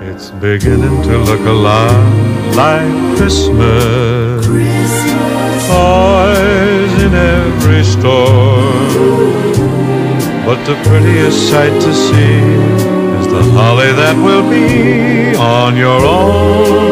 It's beginning to look a lot like Christmas. Toys in every store, but the prettiest sight to see is the holly that will be on your own